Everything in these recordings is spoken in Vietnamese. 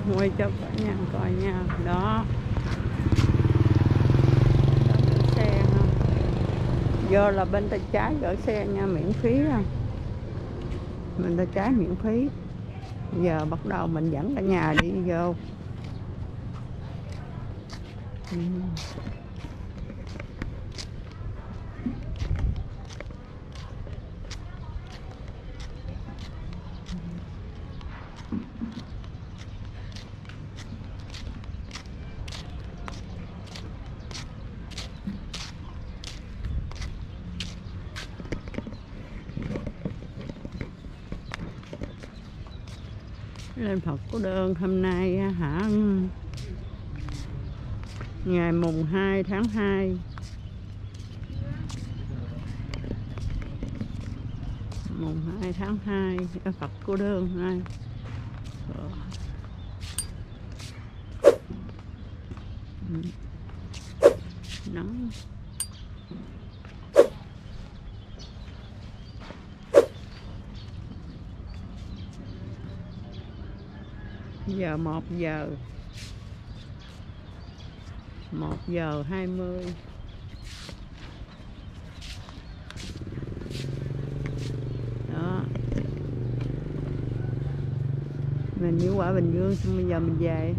quay cho cả nhà coi nha. Đó, gửi xe ha. Vô là bên tay trái gửi xe nha, miễn phí ha. Bên tay trái miễn phí. Giờ bắt đầu mình dẫn cả nhà đi vô. Lên Phật Cô Đơn hôm nay hả, ngày mùng 2 tháng 2, mùng 2 tháng 2 ở Phật Cô Đơn này. Nắng giờ 1 giờ 20. Đó, mình đi qua Bình Dương xong bây giờ mình về.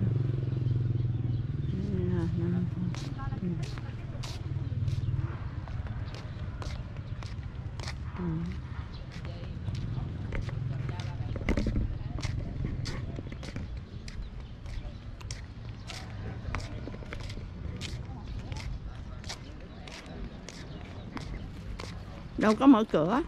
Đâu có mở cửa.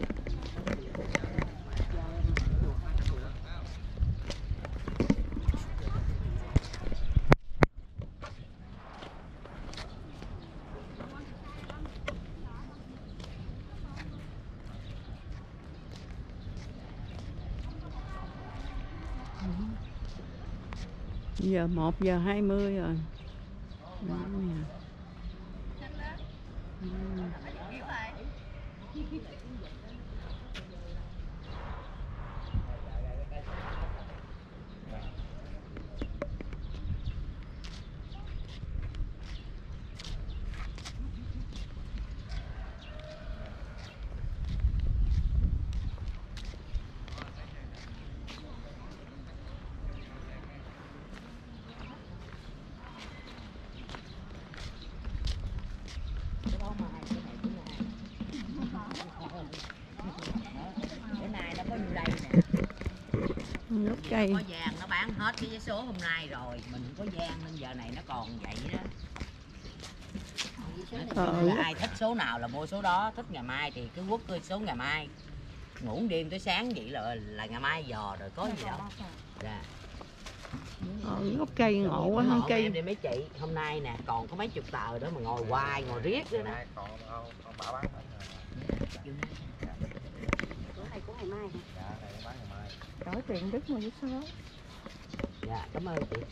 Giờ 1 giờ 20 rồi. Gốc cây có vàng nó bán hết cái vé số hôm nay rồi, mình không có vàng nên giờ này nó còn vậy đó. Ai thích số nào là mua số đó, thích ngày mai thì cứ quất cái số ngày mai, ngủ đêm tới sáng vậy là ngày mai dò rồi có gì đâu. Dạ. Gốc cây ngộ quá ha. Cây em đi mấy chị hôm nay nè còn có mấy chục tờ đó mà ngồi hoài ngồi riết nữa đó. Còn bà bán này của ngày mai hả? dạ, này bán ngày mai. Đổi tiền Đức mua vé số. Dạ cảm ơn chị.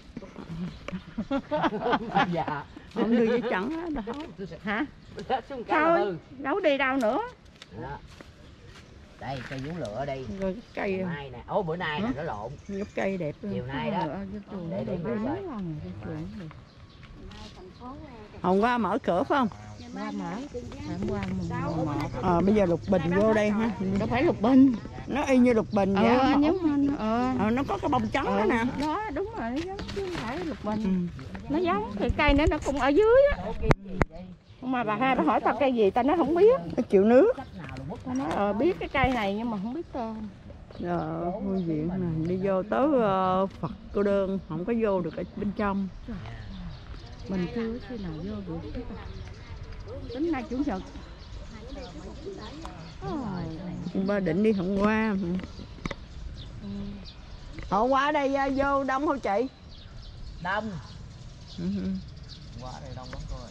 Dạ không đưa giấy trắng đó. Hả? Thôi đâu đi đâu nữa. Đó. Đây cây vú lựa đây. Rồi cây nay nè, ố bữa nay nè nó lộn. Gốc cây đẹp luôn. Chiều nay đó. Để rồi. Hôm qua mở cửa phải không? Qua mở. Hôm qua mùng 1. Bây giờ Lục Bình vô đây ha. Đâu phải Lục Bình. Nó y như Lục Bình vậy. Nó có cái bông trắng đó nè. Đó đúng rồi, nó giống chứ không phải Lục Bình. Nó giống thì cây nữa nó cũng ở dưới á. Mà bà hai bà hỏi tao cây gì tao nói không biết. Nó chịu nước. Tao nói biết cái cây này nhưng mà không biết tên. Vui viện này đi vô tới Phật Cô Đơn không có vô được ở bên trong. Mình chưa khi nào vô được. Tính nay chủ nhật. Ba định đi hôm qua. Hôm qua đây vô đông không chị? Đông. Qua đây đông lắm thôi.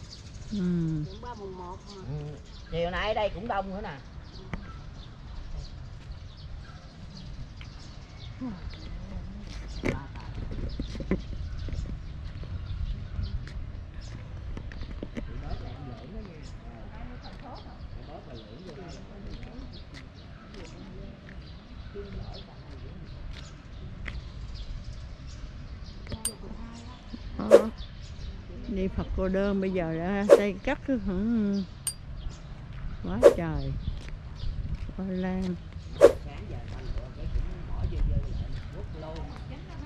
Chiều nay ở đây cũng đông nữa nè. Đi Phật Cô Đơn bây giờ đã xây cắt quá trời hoa lan. Sáng giờ thành cái cũng bỏ dơ lại quốc lô mà.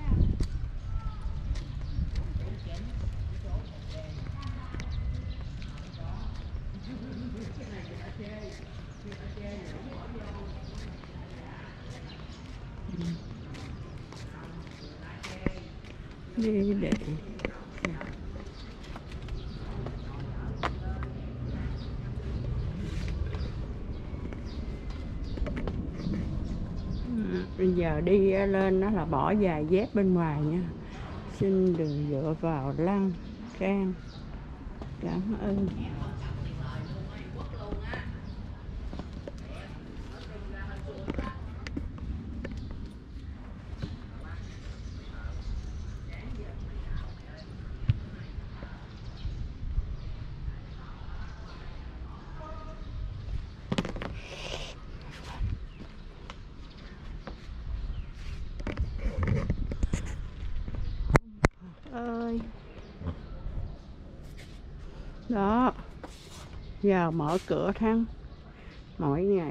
Đi để bây giờ đi lên đó là bỏ giày dép bên ngoài nha. Xin đừng dựa vào lan can. Cảm ơn. Ơi đó, giờ mở cửa thang mỗi ngày.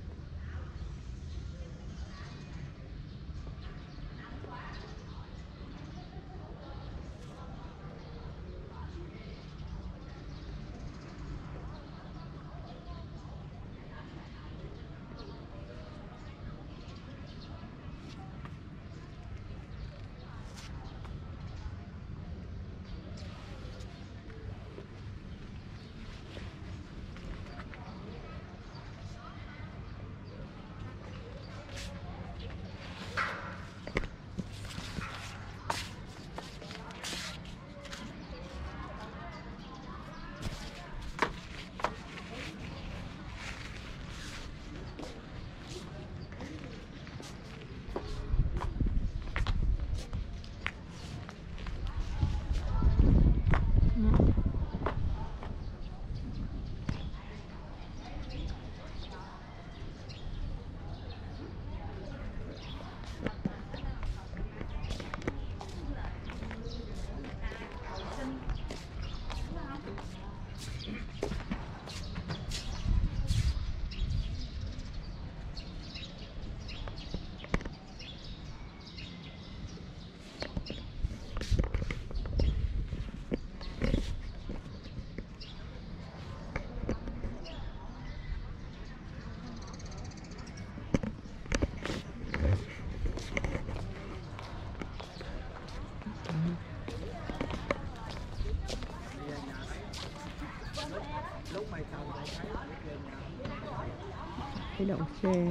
Cái đậu xe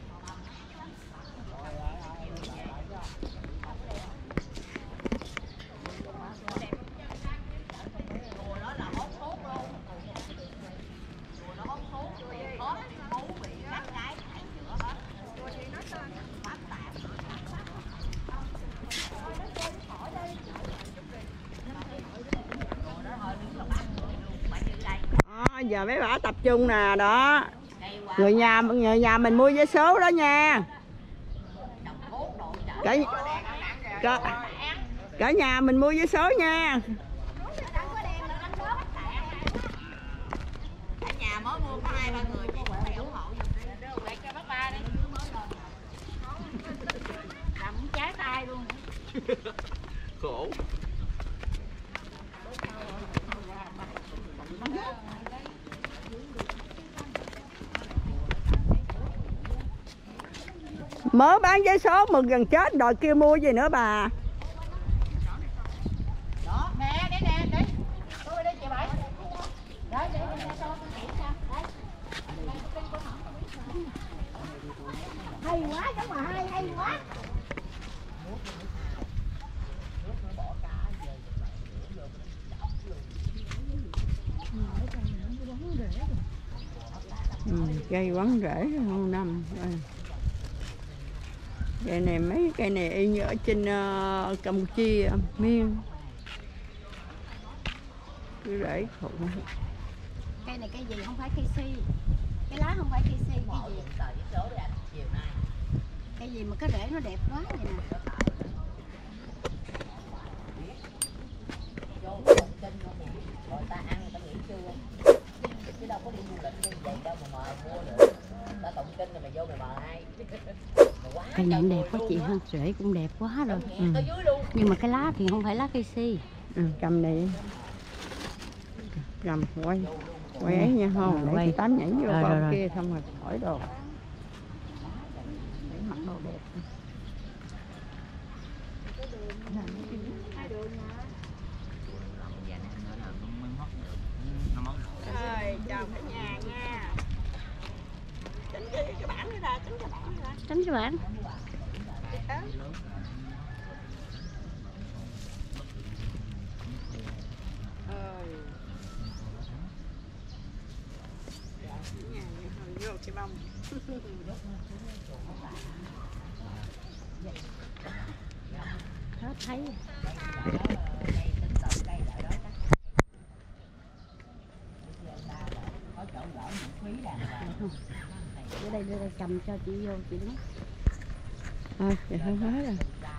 giờ mấy bà tập trung nè đó. Người nhà mình mua vé số đó nha. Cả nhà mình mua vé số nha. Cả nhà mới mua có 2-3 người chứ không ủng hộ cho bác ba đi. Làm cũng trái tay luôn. Khổ. Mới bán vé số mừng gần chết đòi kêu mua gì nữa bà. Đó, nè, để. Tôi đây chị Bảy. Đấy, để cho con chỉ nha. Hay quá, chắc mà hay quá. Cây quán rễ lâu năm. Cây này mấy cây này y như ở trên Campuchia, Miên. Cái rễ khổ. Cây này cây gì không phải cây si. Cái lá không phải cây si, cái gì? Cây gì mà cái rễ nó đẹp quá vậy nè. Cây này đẹp quá chị ha, rễ cũng đẹp quá rồi. Nhưng mà cái lá thì không phải lá cây si. Cầm này, cầm quay ấy nha, không để chị Tám nhảy vô bao kia xong rồi thổi đồ. Để mặc đồ đẹp. Rồi, chào cả nhà nha. Tránh cái bảng đi ra, tránh cái bảng đi ra. Tránh cái bảng. Vô cái bông. Hết thấy. Đưa đây cầm cho chị vô chị đứng. Chị không hết rồi.